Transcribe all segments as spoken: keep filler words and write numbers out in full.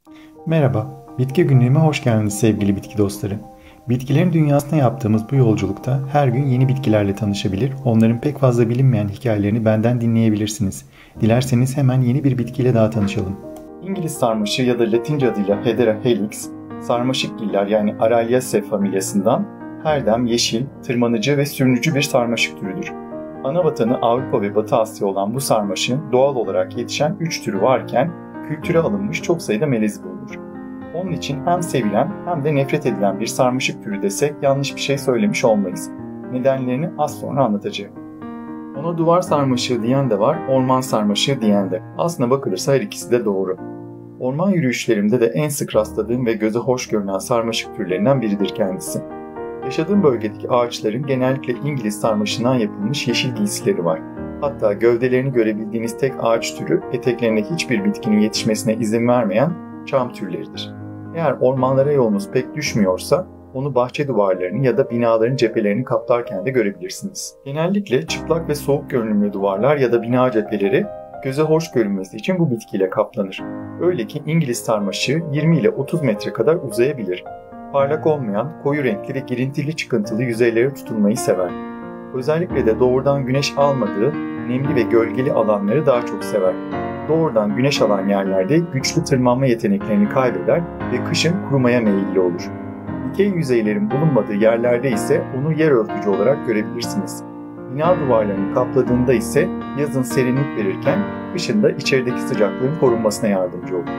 Merhaba, Bitki Günlüğü'me hoş geldiniz sevgili bitki dostları. Bitkilerin dünyasına yaptığımız bu yolculukta her gün yeni bitkilerle tanışabilir, onların pek fazla bilinmeyen hikayelerini benden dinleyebilirsiniz. Dilerseniz hemen yeni bir bitkiyle daha tanışalım. İngiliz sarmaşığı ya da Latince adıyla Hedera helix, sarmaşıkgiller yani Araliaceae familyasından herdem, yeşil, tırmanıcı ve sürünücü bir sarmaşık türüdür. Ana vatanı Avrupa ve Batı Asya olan bu sarmaşığın doğal olarak yetişen üç türü varken kültüre alınmış çok sayıda melezi bulunur. Onun için hem sevilen hem de nefret edilen bir sarmaşık türü desek yanlış bir şey söylemiş olmayız. Nedenlerini az sonra anlatacağım. Ona duvar sarmaşığı diyen de var, orman sarmaşığı diyen de. Aslına bakılırsa her ikisi de doğru. Orman yürüyüşlerimde de en sık rastladığım ve göze hoş görünen sarmaşık türlerinden biridir kendisi. Yaşadığım bölgedeki ağaçların genellikle İngiliz sarmaşığından yapılmış yeşil giysileri var. Hatta gövdelerini görebildiğiniz tek ağaç türü eteklerine hiçbir bitkinin yetişmesine izin vermeyen çam türleridir. Eğer ormanlara yolunuz pek düşmüyorsa onu bahçe duvarlarını ya da binaların cephelerini kaplarken de görebilirsiniz. Genellikle çıplak ve soğuk görünümlü duvarlar ya da bina cepheleri göze hoş görünmesi için bu bitkiyle kaplanır. Öyle ki İngiliz sarmaşığı yirmi ile otuz metre kadar uzayabilir. Parlak olmayan, koyu renkli ve girintili çıkıntılı yüzeylere tutunmayı sever. Özellikle de doğrudan güneş almadığı nemli ve gölgeli alanları daha çok sever. Doğrudan güneş alan yerlerde güçlü tırmanma yeteneklerini kaybeder ve kışın kurumaya meyilli olur. Dikey yüzeylerin bulunmadığı yerlerde ise onu yer örtücü olarak görebilirsiniz. Bina duvarlarını kapladığında ise yazın serinlik verirken kışın da içerideki sıcaklığın korunmasına yardımcı olur.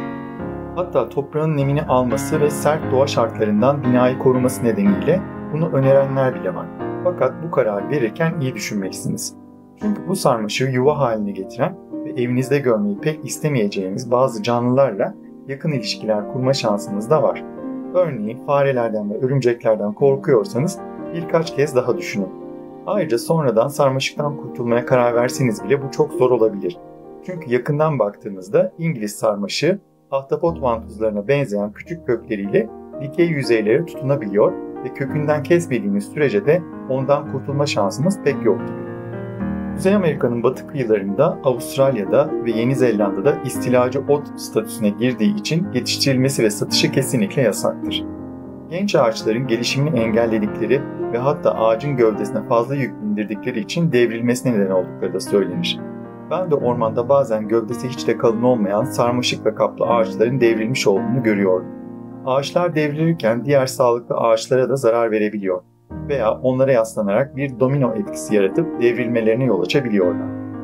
Hatta toprağın nemini alması ve sert doğa şartlarından binayı koruması nedeniyle bunu önerenler bile var. Fakat bu kararı verirken iyi düşünmelisiniz. Çünkü bu sarmaşığı yuva haline getiren ve evinizde görmeyi pek istemeyeceğiniz bazı canlılarla yakın ilişkiler kurma şansınız da var. Örneğin farelerden ve örümceklerden korkuyorsanız birkaç kez daha düşünün. Ayrıca sonradan sarmaşıktan kurtulmaya karar verseniz bile bu çok zor olabilir. Çünkü yakından baktığınızda İngiliz sarmaşığı ahtapot vantuzlarına benzeyen küçük kökleriyle dikey yüzeylere tutunabiliyor ve kökünden kesmediğiniz sürece de ondan kurtulma şansımız pek yok gibi. Kuzey Amerika'nın batı kıyılarında, Avustralya'da ve Yeni Zelanda'da istilacı ot statüsüne girdiği için yetiştirilmesi ve satışı kesinlikle yasaktır. Genç ağaçların gelişimini engelledikleri ve hatta ağacın gövdesine fazla yük bindirdikleri için devrilmesine neden oldukları da söylenir. Ben de ormanda bazen gövdesi hiç de kalın olmayan sarmaşıkla kaplı ağaçların devrilmiş olduğunu görüyordum. Ağaçlar devrilirken diğer sağlıklı ağaçlara da zarar verebiliyor veya onlara yaslanarak bir domino etkisi yaratıp devrilmelerine yol açabiliyorlar.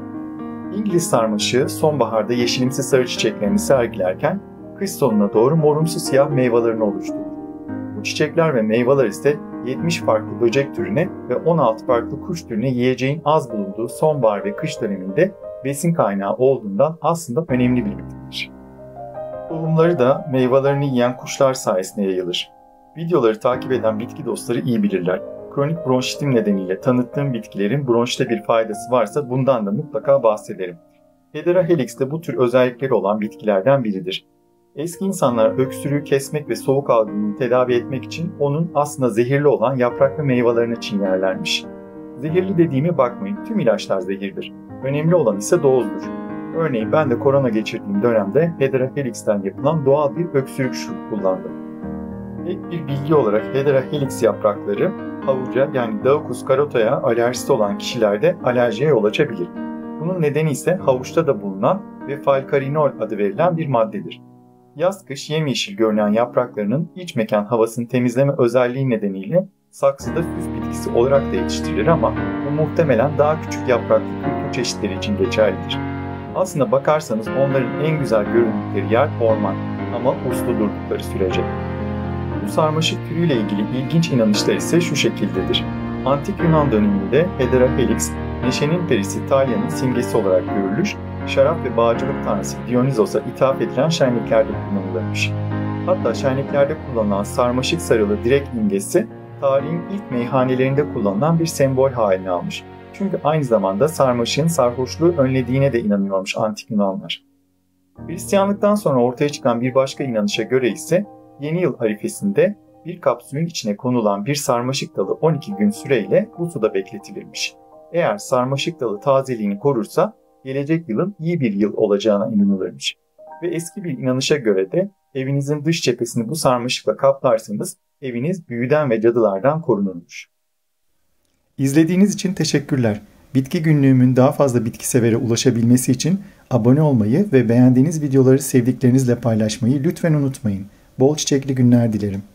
İngiliz sarmaşığı sonbaharda yeşilimsi sarı çiçeklerini sergilerken kış sonuna doğru morumsu siyah meyvelerini oluşturur. Bu çiçekler ve meyveler ise yetmiş farklı böcek türüne ve on altı farklı kuş türüne yiyeceğin az bulunduğu sonbahar ve kış döneminde besin kaynağı olduğundan aslında önemli bir bitkidir. Tohumları da meyvelerini yiyen kuşlar sayesinde yayılır. Videoları takip eden bitki dostları iyi bilirler. Kronik bronşitim nedeniyle tanıttığım bitkilerin bronşite bir faydası varsa bundan da mutlaka bahsederim. Hedera helix de bu tür özellikleri olan bitkilerden biridir. Eski insanlar öksürüğü kesmek ve soğuk algınlığını tedavi etmek için onun aslında zehirli olan yaprak ve meyvelerini çiğnerlermiş. Zehirli dediğime bakmayın, tüm ilaçlar zehirdir. Önemli olan ise dozdur. Örneğin ben de korona geçirdiğim dönemde Hedera helix'ten yapılan doğal bir öksürük şurubu kullandım. Ek bir bilgi olarak Hedera helix yaprakları havuca yani Daucus carota'ya alerjisi olan kişilerde alerjiye yol açabilir. Bunun nedeni ise havuçta da bulunan ve falkarinol adı verilen bir maddedir. Yaz-kış yemyeşil görünen yapraklarının iç mekan havasını temizleme özelliği nedeniyle saksıda süs bitkisi olarak da yetiştirilir ama bu muhtemelen daha küçük yapraklı kültür çeşitleri için geçerlidir. Aslına bakarsanız onların en güzel göründükleri yer orman ama uslu durdukları sürece. Bu sarmaşık türüyle ilgili ilginç inanışlar ise şu şekildedir. Antik Yunan döneminde Hedera helix, neşenin perisi Thalya'nın simgesi olarak görülür, şarap ve bağcılık tanrısı Dionysos'a ithaf edilen şenliklerde kullanılırmış. Hatta şenliklerde kullanılan sarmaşık sarılı direk imgesi, tarihin ilk meyhanelerinde kullanılan bir sembol haline almış. Çünkü aynı zamanda sarmaşığın sarhoşluğu önlediğine de inanıyormuş antik Yunanlar. Hristiyanlıktan sonra ortaya çıkan bir başka inanışa göre ise yeni yıl arifesinde bir kap suyun içine konulan bir sarmaşık dalı on iki gün süreyle bu suda bekletilirmiş. Eğer sarmaşık dalı tazeliğini korursa gelecek yılın iyi bir yıl olacağına inanılırmış. Ve eski bir inanışa göre de Evinizin dış cephesini bu sarmaşıkla kaplarsanız eviniz büyüden ve cadılardan korunurmuş. İzlediğiniz için teşekkürler. Bitki günlüğümün daha fazla bitki severe ulaşabilmesi için abone olmayı ve beğendiğiniz videoları sevdiklerinizle paylaşmayı lütfen unutmayın. Bol çiçekli günler dilerim.